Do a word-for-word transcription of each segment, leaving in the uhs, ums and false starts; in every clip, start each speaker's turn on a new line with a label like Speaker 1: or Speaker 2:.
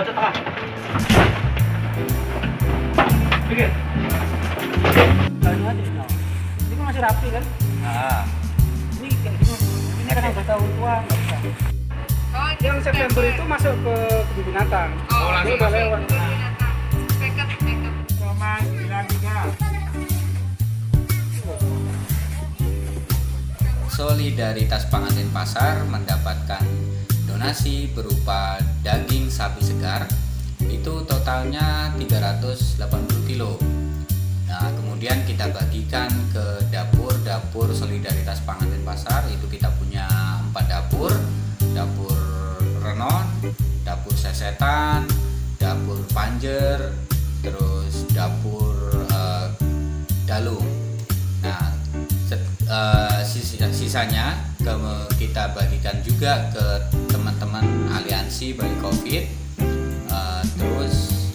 Speaker 1: ke tengah. Pikir.
Speaker 2: Kayaknya aja no. Ini kan masih rapi kan?
Speaker 1: Nah,
Speaker 2: Ini kayak gini. Ini kan udah tahun tua nggak bisa.
Speaker 3: Oh,
Speaker 2: Yang September itu masuk ke kebun binatang.
Speaker 3: Oh,
Speaker 2: Dia udah lewat.
Speaker 3: Backup, backup.
Speaker 2: Roman bilang juga.
Speaker 4: Solidaritas Pangan Denpasar mendapatkan donasi berupa daging sapi segar itu totalnya tiga ratus delapan puluh kilo. Nah, kemudian kita bagikan ke dapur-dapur Solidaritas Pangan Denpasar. Itu kita punya empat dapur, dapur Renon, dapur Sesetan, dapur Panjer, terus dapur uh, Dalung. Nah, Uh, sisanya ke, kita bagikan juga ke teman-teman aliansi Bali Covid, uh, terus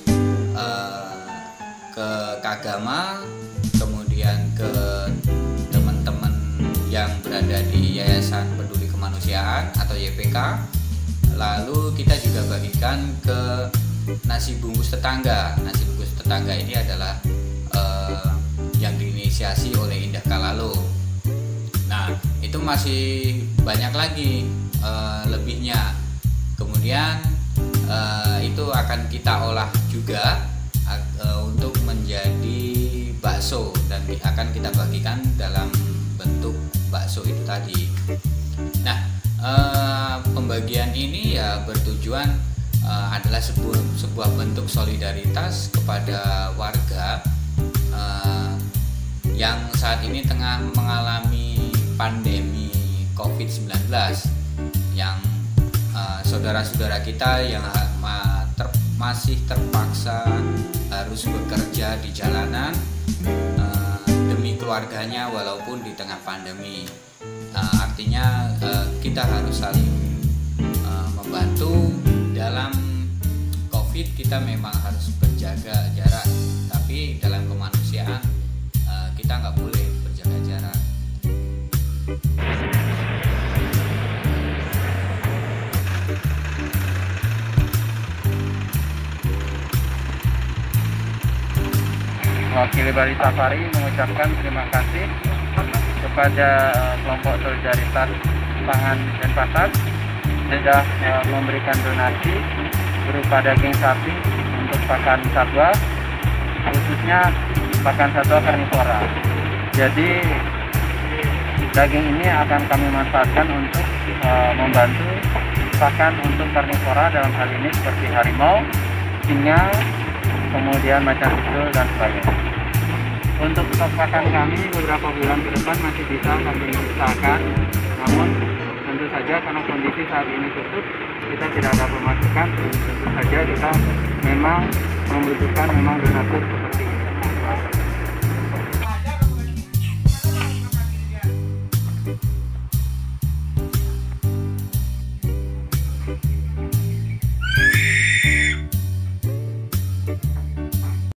Speaker 4: uh, ke Kagama, kemudian ke teman-teman yang berada di Yayasan Peduli Kemanusiaan atau Y P K. Lalu kita juga bagikan ke nasi bungkus tetangga. Nasi bungkus tetangga ini adalah uh, yang diinisiasi oleh Indah Kalalo. Nah, itu masih banyak lagi uh, lebihnya. Kemudian uh, itu akan kita olah juga uh, untuk menjadi bakso dan akan kita bagikan dalam bentuk bakso itu tadi. Nah, uh, pembagian ini ya bertujuan uh, adalah sebuah sebuah bentuk solidaritas kepada warga uh, yang saat ini tengah mengalami pandemi covid sembilan belas, yang uh, saudara-saudara kita yang ma ter masih terpaksa harus bekerja di jalanan uh, demi keluarganya walaupun di tengah pandemi. Uh, artinya uh, kita harus saling uh, membantu. Dalam covid kita memang harus berjaga jarak, tapi dalam kemanusiaan uh, kita nggak boleh berjaga jarak.
Speaker 5: Wakil Bali Safari mengucapkan terima kasih kepada kelompok Solidaritas Pangan Denpasar sudah uh, memberikan donasi berupa daging sapi untuk pakan satwa, khususnya pakan satwa karnivora. Jadi daging ini akan kami manfaatkan untuk uh, membantu pakan untuk karnivora, dalam hal ini seperti harimau, singa, kemudian macan tutul dan sebagainya. Untuk stok pakan kami beberapa bulan ke depan masih bisa kami usahakan, namun tentu saja karena kondisi saat ini tutup, kita tidak ada pemasukan. Tentu saja kita memang membutuhkan memang donatur seperti